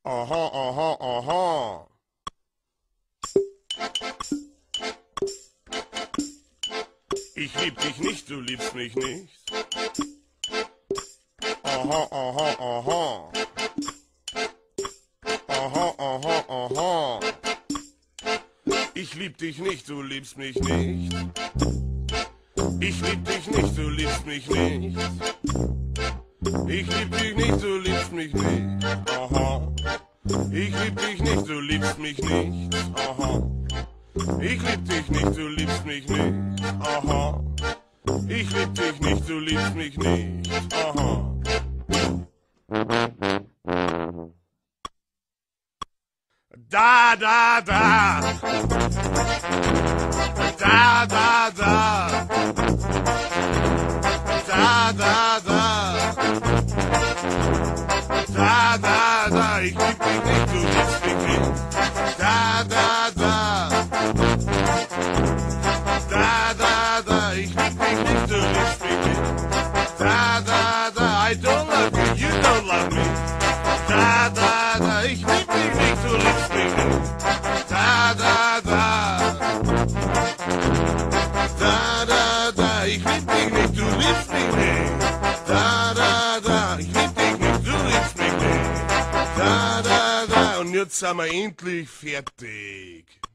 Aha, aha, aha. Ich lieb dich nicht, du liebst mich nicht. Aha, aha, aha. Aha, aha, aha. Ich lieb dich nicht, du liebst mich nicht. Ich lieb dich nicht, du liebst mich nicht. Ich lieb dich nicht, du liebst mich nicht. Aha. Ich lieb dich nicht, du liebst mich nicht. Aha. Ich lieb dich nicht, du liebst mich nicht. Aha. Ich lieb dich nicht, du liebst mich nicht. Aha. Da, da, da. Da, da, da. Da, da, da. Da, da, da. Ich lieb dich nicht, du liebst mich nicht. Da, da, da. Da, da, da. Ich lieb dich nicht, du liebst mich nicht. Da, da, da. I don't love you, you don't love me. Da, da, da. Ich lieb dich nicht, du liebst mich nicht. Da, da, da. Da, da, da. Ich lieb dich nicht, du liebst mich nicht. Da, da, da. Ich lieb dich nicht, du liebst mich nicht. Da, da, da. Und jetzt sind wir endlich fertig.